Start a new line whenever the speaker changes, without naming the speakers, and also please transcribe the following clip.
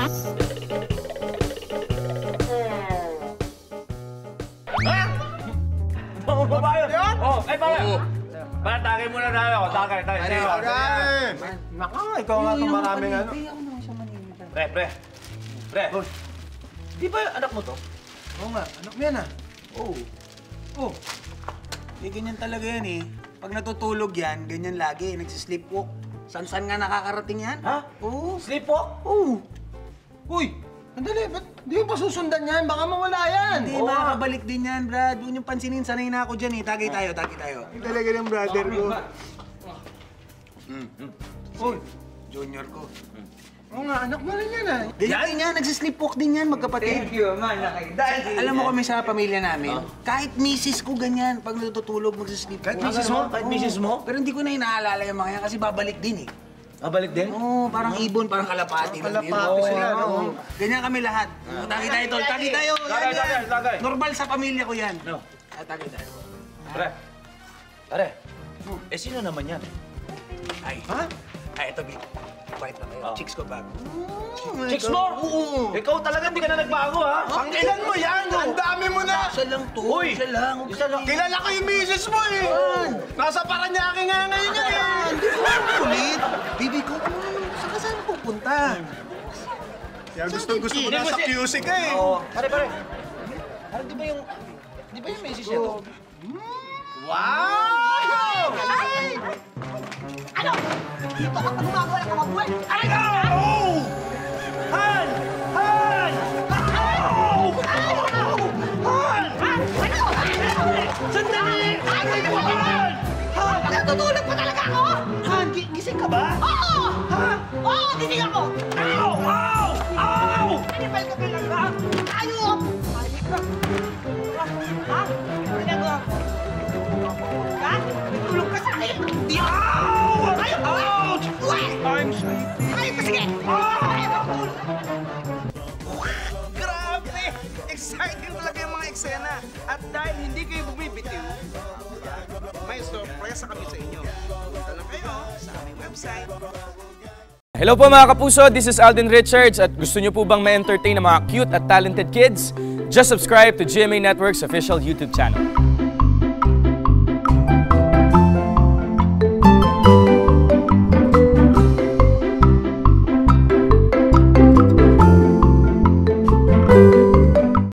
Babae yun? Oh, ay babae. Para tagay muna tayo. Tagay.
Naka, ikaw nga itong maraming ano.
Pre. Di ba anak mo to?
Oo nga, anak mo yan ah. Oo.
Ganyan talaga yan eh. Pag natutulog yan, ganyan lagi, nagsisleepwalk. San-san nga nakakarating yan?
Ha?
Oo.
Sleepwalk?
Oo.
Uy, andali, ba't di mo pa susundan yan? Baka mawala yan.
Hindi, makakabalik din yan, Brad. Huwag niyong pansinin, sanay na ako dyan eh. Tagay tayo. Yung talaga ng brother ko.
Uy,
Junior ko.
oo nga, anak mo rin yan ah.
Ganyan yan, nagsisleepwalk din yan, magkapatid.
Thank you, man.
Alam mo kami sa pamilya namin, kahit misis ko ganyan, pag natutulog, magsisleepwalk.
Kahit misis mo?
Kahit misis mo?
Pero hindi ko na inaalala yung mga yan kasi babalik din eh.
Babalik din?
Oo, parang ibon, parang kalapati.
Kalapati sila, no?
Ganyan kami lahat. Tagay tayo, tol. Tagay tayo.
Tagay.
Normal sa pamilya ko yan.
No.
Tagay tayo.
Pare. Sino naman yan?
Ay.
Ha?
Ay, ito, Big. Bait na kayo. Chicks ko bago.
Chicks mo?
Oo.
Ikaw talaga hindi ka na nagbago, ha?
Pangkilan mo yan! Ang dami mo na!
Isa lang to.
Uy!
Isa lang.
Isa lang.
Kilala ko yung misis mo eh! Nasa Paranaque nga ngayon yan eh!
Ulit. Bibi ko, saan ka saan pupunta?
Kaya gusto mo na sa QC ka eh!
Oo. Pare. Pare, di ba yung misis niya to?
Wow!
Ano? Dito ka pa gumagawa ng kamabuhay? Aray ka!
Han!
Sandali! Aray mo! Han! Natutulog pa talaga ako?
Han, gising ka ba?
Oo! Ha? Oo, gising ako!
Ow!
Pinipal ka talaga? Ayok! Ayok ka! Ha? Ginagawa ko? Ha? Natulog ka sa akin? Di ako! Ayok ka! Uy!
I'm sleepy.
Ayok ka, sige! Ayok ka!
Grabe! Exciting talaga yung mga eksena. At dahil hindi kayo bumibitiw, may surprise kami sa inyo. Punta lang kayo sa aming website.
Hello po mga kapuso, this is Alden Richards at gusto nyo po bang ma-entertain ng mga cute at talented kids? Just subscribe to GMA Network's official YouTube channel.